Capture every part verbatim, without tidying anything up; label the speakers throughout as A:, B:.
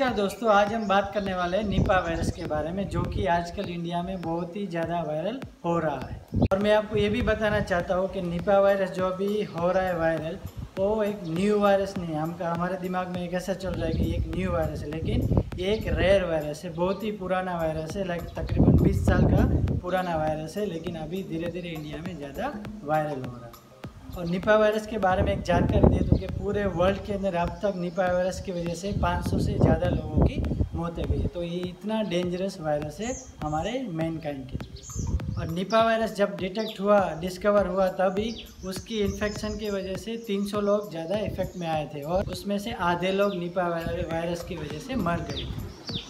A: नमस्कार दोस्तों, आज हम बात करने वाले हैं निपा वायरस के बारे में, जो कि आजकल इंडिया में बहुत ही ज़्यादा वायरल हो रहा है। और मैं आपको ये भी बताना चाहता हूँ कि निपा वायरस जो अभी हो रहा है वायरल, वो एक न्यू वायरस नहीं है। हम हमारे दिमाग में एक ऐसा चल रहा है कि एक न्यू वायरस है, लेकिन ये एक रेयर वायरस है, बहुत ही पुराना वायरस है। लाइक तकरीबन बीस साल का पुराना वायरस है, लेकिन अभी धीरे धीरे इंडिया में ज़्यादा वायरल हो रहा है। और निपा वायरस के बारे में एक जानकारी दे दूँ कि पूरे वर्ल्ड के अंदर अब तक निपा वायरस की वजह से पाँच सौ से ज़्यादा लोगों की मौतें हुई है। तो ये इतना डेंजरस वायरस है हमारे मैनकाइंड के लिए। और निपा वायरस जब डिटेक्ट हुआ, डिस्कवर हुआ, तभी उसकी इन्फेक्शन की वजह से तीन सौ लोग ज़्यादा इफेक्ट में आए थे, और उसमें से आधे लोग निपा वायरस की वजह से मर गए थे।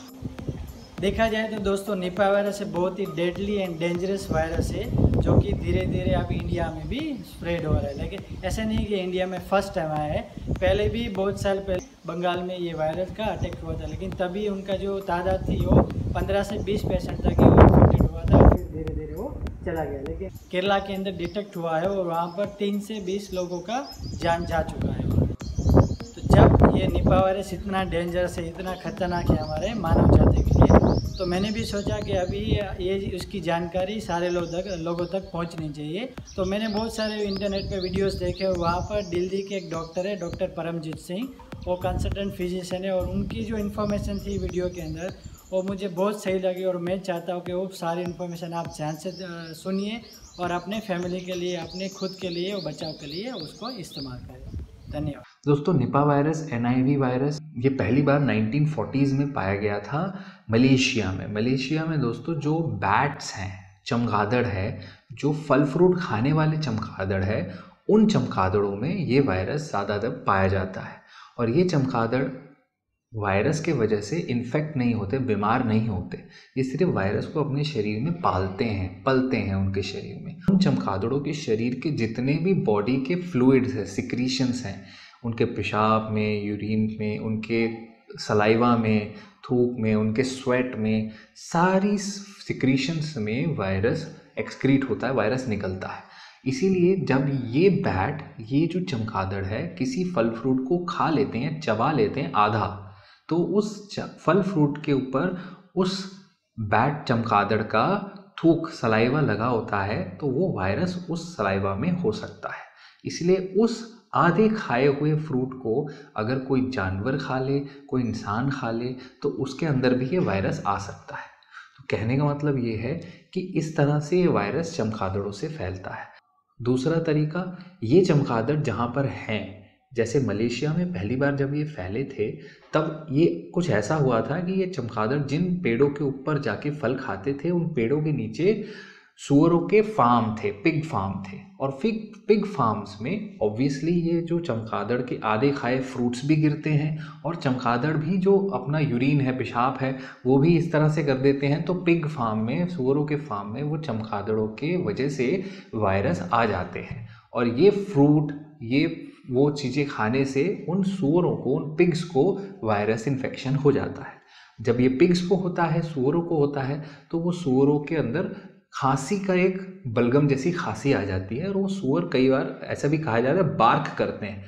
A: देखा जाए तो दोस्तों, निपा वायरस है बहुत ही डेडली एंड डेंजरस वायरस है, जो कि धीरे धीरे अब इंडिया में भी स्प्रेड हो रहा है। लेकिन ऐसा नहीं कि इंडिया में फर्स्ट टाइम आया है, पहले भी बहुत साल पहले बंगाल में ये वायरस का अटैक हुआ था, लेकिन तभी उनका जो तादाद थी वो पंद्रह से बीस परसेंट तक ही इन्फेक्टेड हुआ था, फिर धीरे धीरे वो चला गया। लेकिन केरला के अंदर डिटेक्ट हुआ है और वहाँ पर तीन से बीस लोगों का जान जा चुका है। तो जब ये निपा वायरस इतना डेंजरस है, इतना खतरनाक है हमारे मानव जाति के लिए, तो मैंने भी सोचा कि अभी ये उसकी जानकारी सारे लोग तक लोगों तक पहुंचनी चाहिए। तो मैंने बहुत सारे इंटरनेट पे वीडियोस देखे, और वहाँ पर दिल्ली के एक डॉक्टर है, डॉक्टर परमजीत सिंह, वो कंसल्टेंट फिजिशियन है, और उनकी जो इन्फॉर्मेशन थी वीडियो के अंदर वो मुझे बहुत सही लगी। और मैं चाहता हूँ कि वो सारी इन्फॉर्मेशन आप ध्यान से सुनिए और अपने फैमिली के लिए, अपने खुद के लिए और बचाव के लिए उसको इस्तेमाल करें। धन्यवाद
B: दोस्तों। Nipah virus, N I V virus, ये पहली बार नाइनटीन फोर्टीज़ में पाया गया था मलेशिया में। मलेशिया में दोस्तों जो बैट्स हैं, चमगादड़ है, जो फल फ्रूट खाने वाले चमगादड़ है, उन चमगादड़ों में ये वायरस ज़्यादातर पाया जाता है। और ये चमगादड़ वायरस के वजह से इन्फेक्ट नहीं होते, बीमार नहीं होते, ये सिर्फ वायरस को अपने शरीर में पालते हैं, पलते हैं उनके शरीर में। उन चमगादड़ों के शरीर के जितने भी बॉडी के फ्लूइड्स हैं, सिक्रीशंस हैं, उनके पेशाब में, यूरिन में, उनके सलाइवा में, थूक में, उनके स्वेट में, सारी सिक्रीशंस में वायरस एक्सक्रीट होता है, वायरस निकलता है। इसीलिए जब ये बैट, ये जो चमगादड़ है, किसी फल फ्रूट को खा लेते हैं, चबा लेते हैं आधा, तो उस फल फ्रूट के ऊपर उस बैट चमगादड़ का थूक, सलाइवा लगा होता है, तो वो वायरस उस सलाइवा में हो सकता है। इसलिए उस आधे खाए हुए फ्रूट को अगर कोई जानवर खा ले, कोई इंसान खा ले, तो उसके अंदर भी ये वायरस आ सकता है। तो कहने का मतलब ये है कि इस तरह से ये वायरस चमगादड़ों से फैलता है। दूसरा तरीका, ये चमगादड़ जहाँ पर हैं, जैसे मलेशिया में पहली बार जब ये फैले थे, तब ये कुछ ऐसा हुआ था कि ये चमगादड़ जिन पेड़ों के ऊपर जाके फल खाते थे, उन पेड़ों के नीचे सूअरों के फार्म थे, पिग फार्म थे। और फिग पिग फार्म्स में ऑब्वियसली ये जो चमगादड़ के आधे खाए फ्रूट्स भी गिरते हैं, और चमगादड़ भी जो अपना यूरिन है, पेशाब है, वो भी इस तरह से कर देते हैं। तो पिग फार्म में, सूअरों के फार्म में, वो चमगादड़ों के वजह से वायरस आ जाते हैं। और ये फ्रूट, ये वो चीज़ें खाने से उन सूअरों को, उन पिग्स को वायरस इन्फेक्शन हो जाता है। जब ये पिग्स को होता है, सूअरों को होता है, तो वो सूअरों के अंदर खांसी का एक बलगम जैसी खांसी आ जाती है, और वो सूअर, कई बार ऐसा भी कहा जाता है, बार्क करते हैं।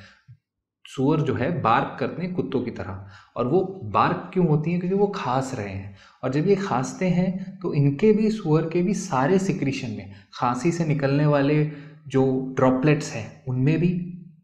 B: सूअर जो है बार्क करते हैं कुत्तों की तरह। और वो बार्क क्यों होती है? क्योंकि वो खांस रहे हैं। और जब ये खांसते हैं तो इनके भी, सूअर के भी सारे सिक्रीशन में, खांसी से निकलने वाले जो ड्रॉपलेट्स हैं उनमें भी,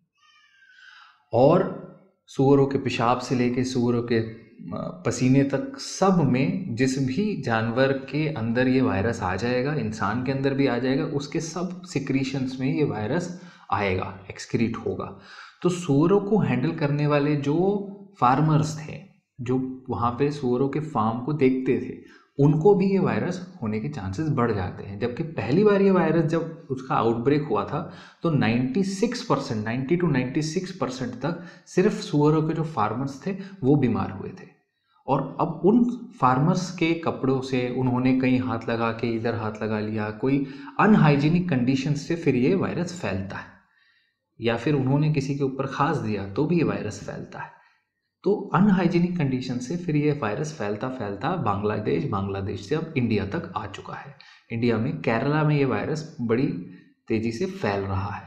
B: और सूअरों के पेशाब से लेके सूअरों के पसीने तक, सब में, जिस भी जानवर के अंदर ये वायरस आ जाएगा, इंसान के अंदर भी आ जाएगा, उसके सब सिक्रीशंस में ये वायरस आएगा, एक्सक्रीट होगा। तो सूअरों को हैंडल करने वाले जो फार्मर्स थे, जो वहाँ पे सूअरों के फार्म को देखते थे, उनको भी ये वायरस होने के चांसेस बढ़ जाते हैं। जबकि पहली बार ये वायरस जब उसका आउटब्रेक हुआ था, तो छियानवे परसेंट, नब्बे टू छियानवे परसेंट तक सिर्फ सूअरों के जो फार्मर्स थे वो बीमार हुए थे। और अब उन फार्मर्स के कपड़ों से उन्होंने कहीं हाथ लगा के, इधर हाथ लगा लिया, कोई अनहाइजीनिक कंडीशन से फिर ये वायरस फैलता है, या फिर उन्होंने किसी के ऊपर खांस दिया तो भी ये वायरस फैलता है। तो अनहाइजीनिक कंडीशन से फिर ये वायरस फैलता फैलता बांग्लादेश बांग्लादेश से अब इंडिया तक आ चुका है। इंडिया में, केरला में ये वायरस बड़ी तेज़ी से फैल रहा है।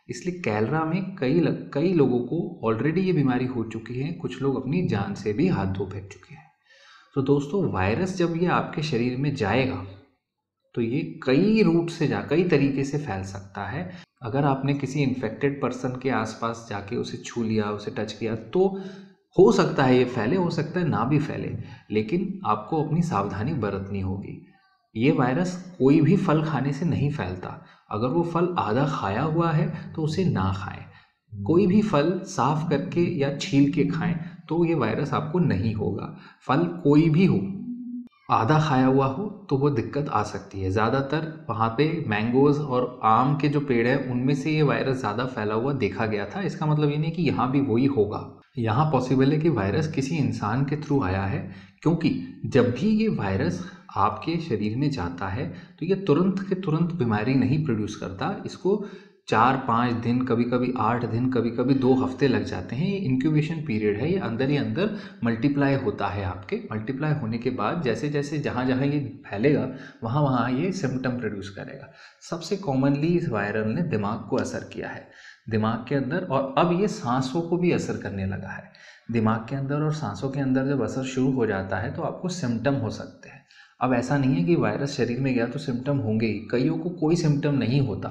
B: इसलिए केरला में कई कई लोगों को ऑलरेडी ये बीमारी हो चुकी है, कुछ लोग अपनी जान से भी हाथ धो फेंक चुके हैं। तो दोस्तों वायरस जब ये आपके शरीर में जाएगा तो ये कई रूट से जा कई तरीके से फैल सकता है। अगर आपने किसी इन्फेक्टेड पर्सन के आसपास जाके उसे छू लिया, उसे टच किया, तो हो सकता है ये फैले, हो सकता है ना भी फैले, लेकिन आपको अपनी सावधानी बरतनी होगी। ये वायरस कोई भी फल खाने से नहीं फैलता। अगर वो फल आधा खाया हुआ है तो उसे ना खाएं। कोई भी फल साफ करके या छील के खाएं तो ये वायरस आपको नहीं होगा। फल कोई भी हो, आधा खाया हुआ हो तो वो दिक्कत आ सकती है। ज़्यादातर वहाँ पे मैंगोज़ और आम के जो पेड़ हैं उनमें से ये वायरस ज़्यादा फैला हुआ देखा गया था। इसका मतलब ये नहीं कि यहाँ भी वही होगा। यहाँ पॉसिबल है कि वायरस किसी इंसान के थ्रू आया है, क्योंकि जब भी ये वायरस आपके शरीर में जाता है तो ये तुरंत के तुरंत बीमारी नहीं प्रोड्यूस करता। इसको चार पाँच दिन, कभी कभी आठ दिन, कभी कभी दो हफ्ते लग जाते हैं। ये इंक्यूबेशन पीरियड है। ये अंदर ही अंदर मल्टीप्लाई होता है। आपके मल्टीप्लाई होने के बाद जैसे जैसे जहाँ जहाँ ये फैलेगा वहाँ वहाँ ये सिम्टम प्रोड्यूस करेगा। सबसे कॉमनली इस वायरल ने दिमाग को असर किया है, दिमाग के अंदर, और अब ये सांसों को भी असर करने लगा है। दिमाग के अंदर और सांसों के अंदर जब असर शुरू हो जाता है तो आपको सिम्टम हो सकते हैं। अब ऐसा नहीं है कि वायरस शरीर में गया तो सिम्टम होंगे ही। कईयों को कोई सिम्टम नहीं होता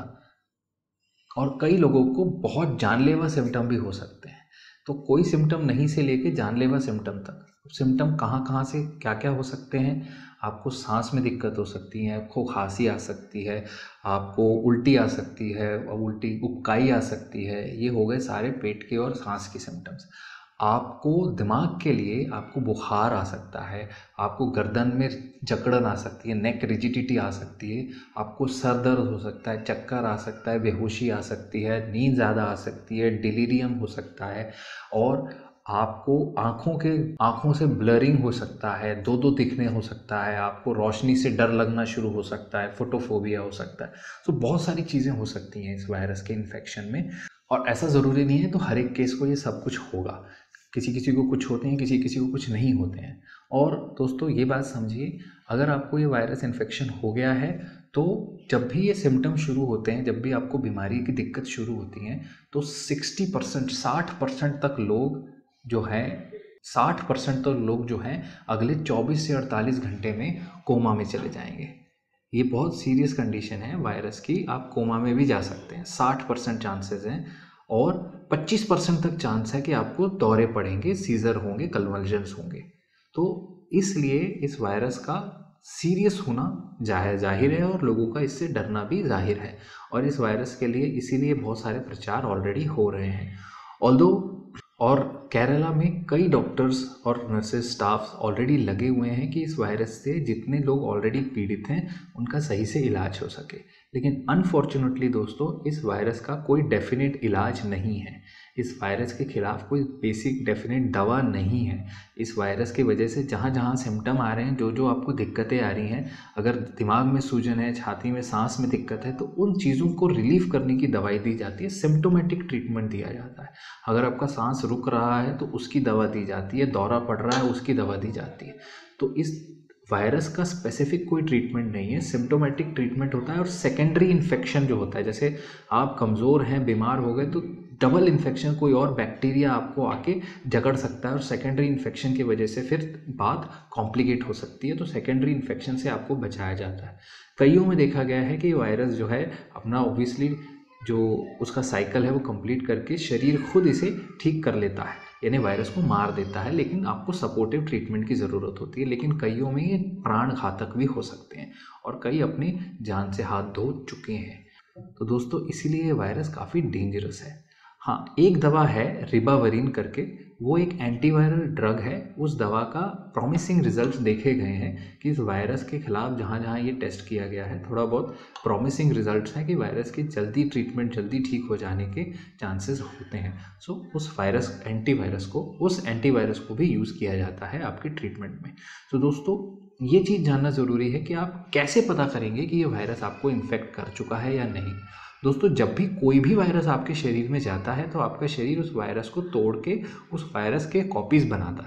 B: और कई लोगों को बहुत जानलेवा सिम्टम भी हो सकते हैं। तो कोई सिम्टम नहीं से लेके जानलेवा सिम्टम तक, सिम्टम कहाँ कहाँ से क्या क्या हो सकते हैं। आपको सांस में दिक्कत हो सकती है, आपको खांसी आ सकती है, आपको उल्टी आ सकती है, उल्टी उबकाई आ सकती है। ये हो गए सारे पेट के और सांस के सिम्टम्स। आपको दिमाग के लिए आपको बुखार आ सकता है, आपको गर्दन में जकड़न आ सकती है, नेक रिजिडिटी आ सकती है, आपको सर दर्द हो सकता है, चक्कर आ सकता है, बेहोशी आ सकती है, नींद ज़्यादा आ सकती है, डिलीरियम हो सकता है, और आपको आँखों के आँखों से ब्लरिंग हो सकता है, दो दो दिखने हो सकता है, आपको रोशनी से डर लगना शुरू हो सकता है, फोटोफोबिया हो सकता है। तो बहुत सारी चीज़ें हो सकती हैं इस वायरस के इन्फेक्शन में, और ऐसा ज़रूरी नहीं है तो हर एक केस को ये सब कुछ होगा। किसी किसी को कुछ होते हैं, किसी किसी को कुछ नहीं होते हैं। और दोस्तों ये बात समझिए, अगर आपको ये वायरस इन्फेक्शन हो गया है तो जब भी ये सिम्टम शुरू होते हैं, जब भी आपको बीमारी की दिक्कत शुरू होती है, तो सिक्सटी परसेंट साठ परसेंट तक लोग जो हैं साठ परसेंट तक लोग जो हैं अगले चौबीस से अड़तालीस घंटे में कोमा में चले जाएंगे। ये बहुत सीरियस कंडीशन है वायरस की, आप कोमा में भी जा सकते हैं। साठ परसेंट चांसेस हैं, और पच्चीस परसेंट तक चांस है कि आपको दौरे पड़ेंगे, सीजर होंगे, कन्वल्जन्स होंगे। तो इसलिए इस वायरस का सीरियस होना जाहिर जाहिर है और लोगों का इससे डरना भी जाहिर है। और इस वायरस के लिए इसीलिए बहुत सारे प्रचार ऑलरेडी हो रहे हैं। ऑल्दो और केरला में कई डॉक्टर्स और नर्सेस स्टाफ ऑलरेडी लगे हुए हैं कि इस वायरस से जितने लोग ऑलरेडी पीड़ित हैं उनका सही से इलाज हो सके। लेकिन अनफॉर्चुनेटली दोस्तों, इस वायरस का कोई डेफिनेट इलाज नहीं है। इस वायरस के खिलाफ कोई बेसिक डेफिनेट दवा नहीं है। इस वायरस की वजह से जहाँ जहाँ सिम्टम आ रहे हैं, जो जो आपको दिक्कतें आ रही हैं, अगर दिमाग में सूजन है, छाती में सांस में दिक्कत है, तो उन चीज़ों को रिलीफ करने की दवाई दी जाती है, सिम्टोमेटिक ट्रीटमेंट दिया जाता है। अगर आपका सांस रुक रहा है तो उसकी दवा दी जाती है, दौरा पड़ रहा है उसकी दवा दी जाती है। तो इस वायरस का स्पेसिफिक कोई ट्रीटमेंट नहीं है, सिम्टोमेटिक ट्रीटमेंट होता है। और सेकेंडरी इन्फेक्शन जो होता है, जैसे आप कमज़ोर हैं, बीमार हो गए, तो डबल इन्फेक्शन, कोई और बैक्टीरिया आपको आके जकड़ सकता है और सेकेंडरी इन्फेक्शन की वजह से फिर बात कॉम्प्लिकेट हो सकती है। तो सेकेंडरी इन्फेक्शन से आपको बचाया जाता है। कईयों में देखा गया है कि वायरस जो है अपना ऑब्वियसली जो उसका साइकिल है वो कंप्लीट करके शरीर खुद इसे ठीक कर लेता है, यानी वायरस को मार देता है, लेकिन आपको सपोर्टिव ट्रीटमेंट की ज़रूरत होती है। लेकिन कईयों में ये प्राण घातक भी हो सकते हैं और कई अपनी जान से हाथ धो चुके हैं। तो दोस्तों इसीलिए ये वायरस काफ़ी डेंजरस है। हाँ, एक दवा है रिबाविरिन करके, वो एक एंटीवायरल ड्रग है। उस दवा का प्रॉमिसिंग रिजल्ट्स देखे गए हैं कि इस वायरस के खिलाफ जहाँ जहाँ ये टेस्ट किया गया है, थोड़ा बहुत प्रॉमिसिंग रिजल्ट्स हैं कि वायरस की जल्दी ट्रीटमेंट, जल्दी ठीक हो जाने के चांसेस होते हैं। सो उस वायरस एंटीवायरस को उस एंटीवायरस को भी यूज़ किया जाता है आपके ट्रीटमेंट में। तो दोस्तों ये चीज़ जानना ज़रूरी है कि आप कैसे पता करेंगे कि ये वायरस आपको इन्फेक्ट कर चुका है या नहीं। दोस्तों जब भी कोई भी वायरस आपके शरीर में जाता है तो आपका शरीर उस वायरस को तोड़ के उस वायरस के कॉपीज़ बनाता है,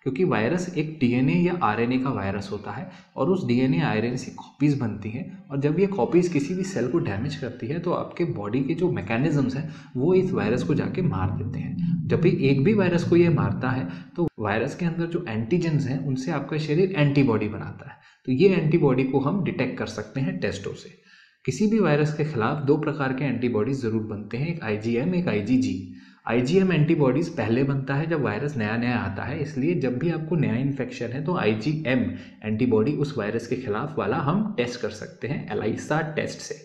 B: क्योंकि वायरस एक डीएनए या आरएनए का वायरस होता है और उस डीएनए आरएनए से कॉपीज़ बनती हैं और जब ये कॉपीज़ किसी भी सेल को डैमेज करती है तो आपके बॉडी के जो मैकेनिज्म्स हैं वो इस वायरस को जाके मार देते हैं। जब भी एक भी वायरस को ये मारता है तो वायरस के अंदर जो एंटीजेंस हैं उनसे आपका शरीर एंटीबॉडी बनाता है, तो ये एंटीबॉडी को हम डिटेक्ट कर सकते हैं टेस्टों से। किसी भी वायरस के खिलाफ दो प्रकार के एंटीबॉडीज जरूर बनते हैं, एक आईजीएम एक आईजीजी। आईजीएम एंटीबॉडीज पहले बनता है जब वायरस नया नया आता है, इसलिए जब भी आपको नया इन्फेक्शन है तो आईजीएम एंटीबॉडी उस वायरस के खिलाफ वाला हम टेस्ट कर सकते हैं एलाइसा टेस्ट से।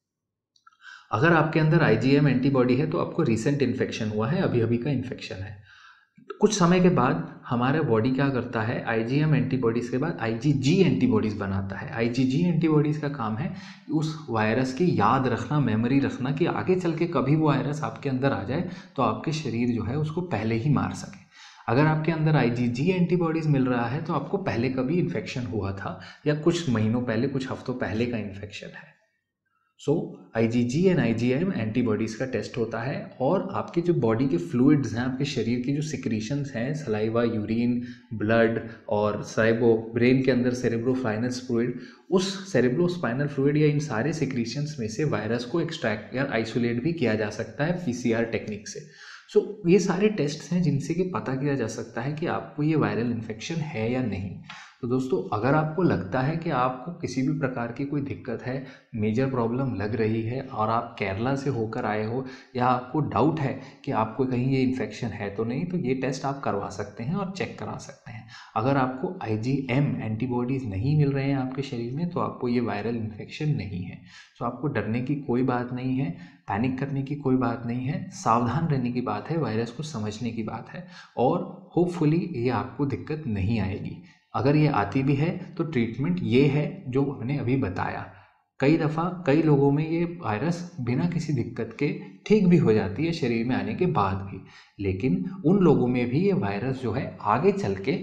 B: अगर आपके अंदर आईजीएम एंटीबॉडी है तो आपको रिसेंट इन्फेक्शन हुआ है, अभी अभी का इन्फेक्शन है। कुछ समय के बाद हमारा बॉडी क्या करता है, आईजीएम एंटीबॉडीज़ के बाद आईजीजी एंटीबॉडीज़ बनाता है। आईजीजी एंटीबॉडीज़ का काम है उस वायरस की याद रखना, मेमोरी रखना कि आगे चल के कभी वो वायरस आपके अंदर आ जाए तो आपके शरीर जो है उसको पहले ही मार सके। अगर आपके अंदर आईजीजी एंटीबॉडीज़ मिल रहा है तो आपको पहले कभी इन्फेक्शन हुआ था या कुछ महीनों पहले, कुछ हफ्तों पहले का इन्फेक्शन है। So IgG and IgM antibodies का टेस्ट होता है और आपके जो बॉडी के फ्लूइड्स हैं, आपके शरीर की जो सिक्रीशंस हैं, सलाइवा, यूरिन, ब्लड और सेरेब्रो ब्रेन के अंदर सेरेब्रोस्पाइनल फ्लूइड, उस सेरेब्रोस्पाइनल फ्लूइड या इन सारे सिक्रीशंस में से वायरस को एक्सट्रैक्ट या आइसोलेट भी किया जा सकता है पीसीआर टेक्निक से। सो so, ये सारे टेस्ट हैं जिनसे कि पता किया जा सकता है कि आपको ये वायरल इन्फेक्शन है या नहीं। तो दोस्तों, अगर आपको लगता है कि आपको किसी भी प्रकार की कोई दिक्कत है, मेजर प्रॉब्लम लग रही है और आप केरला से होकर आए हो या आपको डाउट है कि आपको कहीं ये इन्फेक्शन है तो नहीं, तो ये टेस्ट आप करवा सकते हैं और चेक करा सकते हैं। अगर आपको आईजीएम एंटीबॉडीज़ नहीं मिल रहे हैं आपके शरीर में तो आपको ये वायरल इन्फेक्शन नहीं है। तो आपको डरने की कोई बात नहीं है, पैनिक करने की कोई बात नहीं है, सावधान रहने की बात है, वायरस को समझने की बात है और होपफुली ये आपको दिक्कत नहीं आएगी। अगर ये आती भी है तो ट्रीटमेंट ये है जो हमने अभी बताया। कई दफ़ा कई लोगों में ये वायरस बिना किसी दिक्कत के ठीक भी हो जाती है शरीर में आने के बाद भी, लेकिन उन लोगों में भी ये वायरस जो है आगे चल के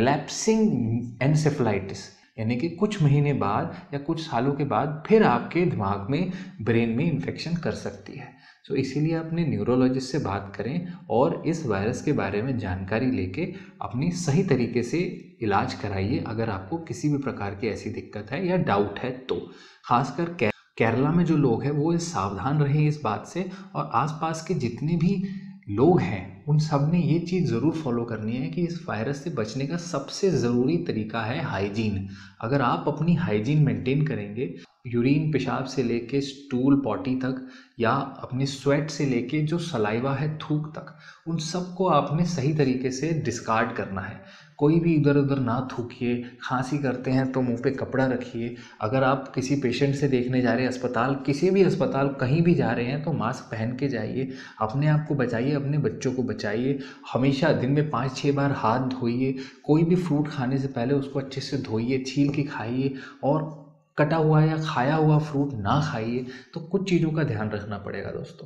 B: रिलैप्सिंग एन्सेफेलाइटिस यानी कि कुछ महीने बाद या कुछ सालों के बाद फिर आपके दिमाग में, ब्रेन में इन्फेक्शन कर सकती है। सो इसीलिए अपने न्यूरोलॉजिस्ट से बात करें और इस वायरस के बारे में जानकारी लेके अपनी सही तरीके से इलाज कराइए अगर आपको किसी भी प्रकार की ऐसी दिक्कत है या डाउट है तो। खासकर केरला में जो लोग हैं वो सावधान रहें इस बात से और आसपास के जितने भी लोग हैं उन सब ने ये चीज़ ज़रूर फॉलो करनी है कि इस वायरस से बचने का सबसे ज़रूरी तरीका है हाइजीन। अगर आप अपनी हाइजीन मेंटेन करेंगे, यूरिन, पेशाब से लेके स्टूल, पॉटी तक या अपनी स्वेट से लेके जो सलाइवा है, थूक तक, उन सब को आपने सही तरीके से डिस्कार्ड करना है। कोई भी इधर उधर ना थूकिए। खांसी करते हैं तो मुंह पे कपड़ा रखिए। अगर आप किसी पेशेंट से देखने जा रहे हैं अस्पताल, किसी भी अस्पताल कहीं भी जा रहे हैं तो मास्क पहन के जाइए। अपने आप को बचाइए, अपने बच्चों को बचाइए। हमेशा दिन में पाँच छः बार हाथ धोइए। कोई भी फ्रूट खाने से पहले उसको अच्छे से धोइए, छील के खाइए और कटा हुआ या खाया हुआ फ्रूट ना खाइए। तो कुछ चीज़ों का ध्यान रखना पड़ेगा दोस्तों।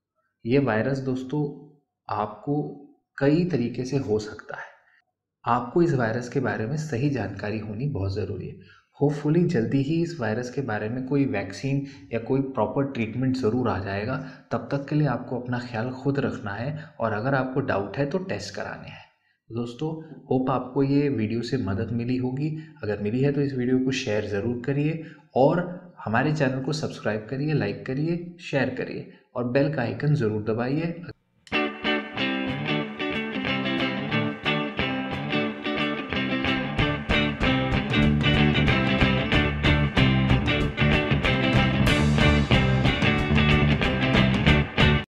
B: ये वायरस दोस्तों आपको कई तरीके से हो सकता है। आपको इस वायरस के बारे में सही जानकारी होनी बहुत ज़रूरी है। होपफुली जल्दी ही इस वायरस के बारे में कोई वैक्सीन या कोई प्रॉपर ट्रीटमेंट ज़रूर आ जाएगा। तब तक के लिए आपको अपना ख्याल खुद रखना है और अगर आपको डाउट है तो टेस्ट कराने हैं। दोस्तों, होप आपको ये वीडियो से मदद मिली होगी। अगर मिली है तो इस वीडियो को शेयर ज़रूर करिए और हमारे चैनल को सब्सक्राइब करिए, लाइक करिए, शेयर करिए और बेल का आइकन ज़रूर दबाइए।